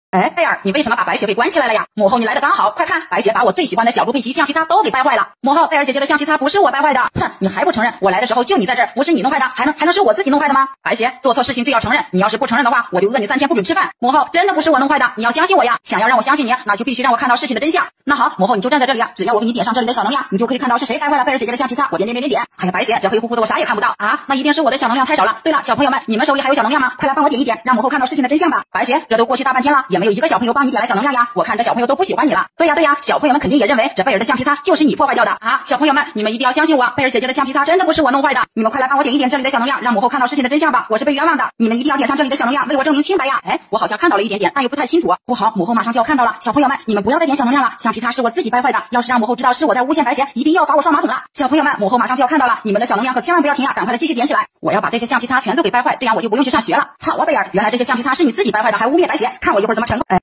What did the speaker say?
哎，贝尔，你为什么把白雪给关起来了呀？母后，你来的刚好，快看，白雪把我最喜欢的小猪佩奇橡皮擦都给掰坏了。母后，贝尔姐姐的橡皮擦不是我掰坏的。哼，你还不承认？我来的时候就你在这儿，不是你弄坏的，还能是我自己弄坏的吗？白雪，做错事情就要承认，你要是不承认的话，我就饿你3天不准吃饭。母后，真的不是我弄坏的，你要相信我呀！想要让我相信你，那就必须让我看到事情的真相。那好，母后你就站在这里啊，只要我给你点上这里的小能量，你就可以看到是谁掰坏了贝尔姐姐的橡皮擦。我点。哎呀，白雪，这黑乎乎的我啥也看不到啊，那一定是我的小能量太少了。对了，小朋友们，你们手里还有小能量吗？快来帮我点一点，让母后看到事情的真相吧。白雪，这都过去大半天了，也没有一个小朋友帮你点来小能量呀。我看这小朋友都不喜欢你了。对呀，小朋友们肯定也认为这贝尔的橡皮擦就是你破坏掉的啊！小朋友们，你们一定要相信我，贝尔姐姐的橡皮擦真的不是我弄坏的。你们快来帮我点一点这里的小能量，让母后看到事情的真相吧。我是被冤枉的，你们一定要点上这里的小能量，为我证明清白呀！哎，我好像看到了一点点，但又不太清楚。不好，母后马上就要看到了。小朋友们，你们不要再点小能量了，橡皮擦是我自己掰坏的。要是让母后知道是我在诬陷白雪，一定要罚我上马桶了。小朋友们，母后马上就要看到了，你们的小能量可千万不要停啊，赶快的继续点起来。我要把这些橡皮擦全都给掰坏，这样我就不用去上学了。好啊，贝尔，原来这些橡皮擦是你自己掰坏的，还污蔑白雪，看我一会儿怎么惩罚。